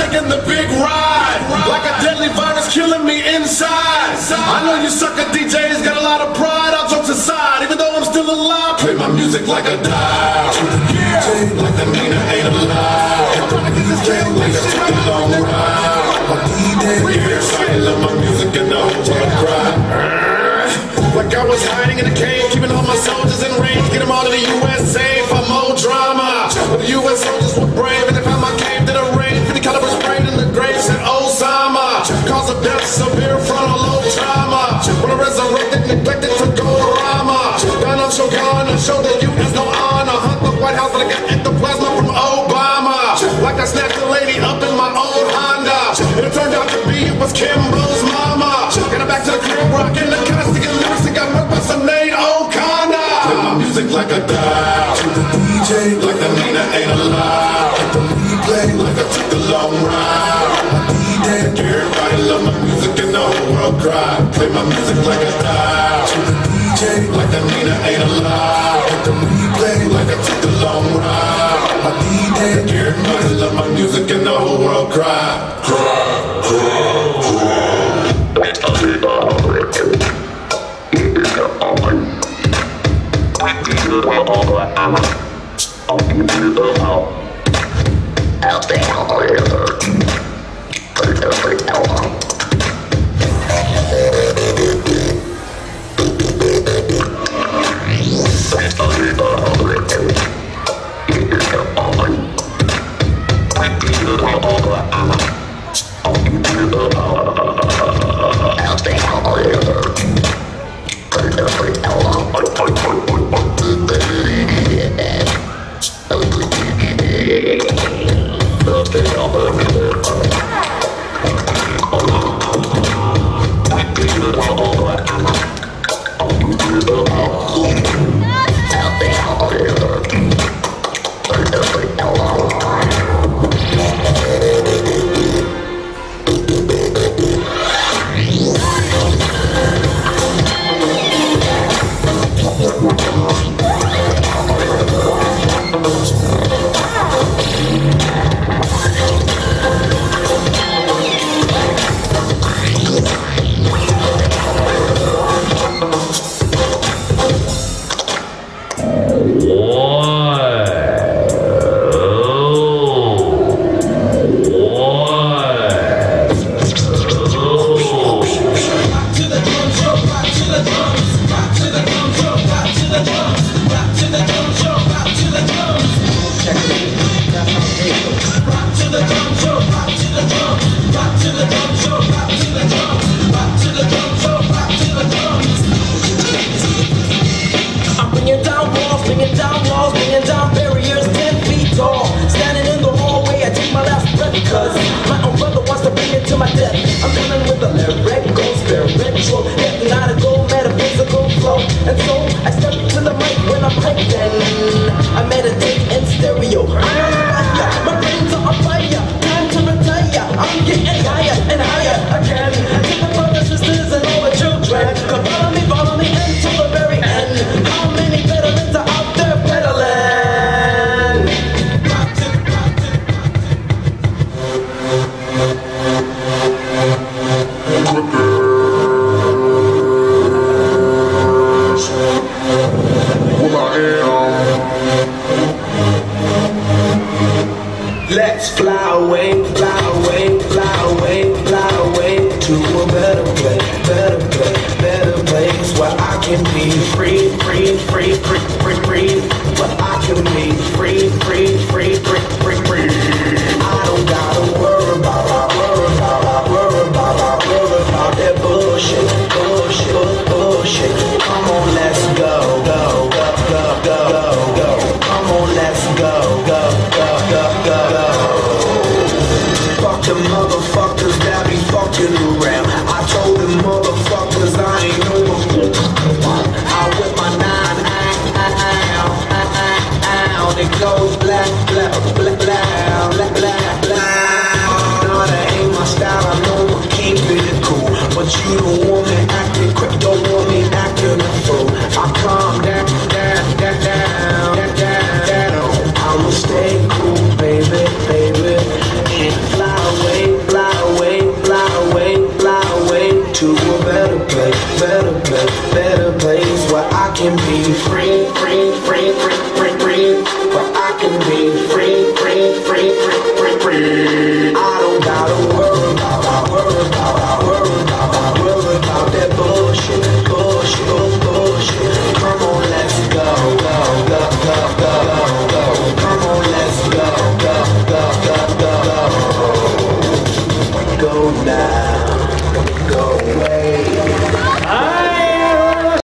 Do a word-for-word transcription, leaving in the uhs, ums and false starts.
taking the big ride. Like a deadly virus killing me inside. I know you sucker D Js got a lot of pride. All jokes aside, even though I'm still alive, play my music like a dial. Yeah. Like the Nina ain't alive. Like a took a long ride. Everybody love my music and the whole world cry. Like I was hiding in a cave, keeping all my soldiers in range. Get them all to the U S A for more drama. But the U S soldiers were brave and they found my cave, did a raid. fifty caliber sprayed in the grave, said Osama. Cause of death, severe frontal lobe trauma. When I resurrected, neglected to go to Rama. Gun on Shogun, and show that you has no honor. Hunt the White House like I got ectoplasma from Obama. Like I snatched a lady up in my old Honda. And it turned out to be, it was Kimbo's mama. Got her back to the crib, rockin' the constant lyrics that got worked by some Nate O'Connor. Play my music like a dial. To the D J, like the Nina ain't alive. Like the replay, like I took a long ride. My D J, everybody love my music and the whole world cry. Play my music like a dial. To the D J, like the Nina ain't alive. Like the replay, like I took a long ride. My D J, everybody love my music and the whole world cry. Cry, cry, cry. Let's fly away, fly away, fly away, fly away to a better place, better place, better place where I can be free, free, free, free, free, free, where I can be free, free, free, free, free, free. I don't gotta worry about, worry about, worry about, worry about that bullshit, bullshit, bullshit. Come on, let's go, go, go, go, go, go, go. Come on, let's go, go, go, go, go, go. Fuck the motherfuckers that be fucking around. I told them motherfuckers I ain't no I whip my nine out. It goes black, black, black, black, black, black, black. No, that ain't my style. I know I keep it cool, but you don't want me acting quick, don't want me acting a fool. I calm down, down, down, down, down, down, down. I'ma stay cool, baby, baby, and fly away. place, better place where I can be free, free, free, free, free, free, where I can be free, free, free, free.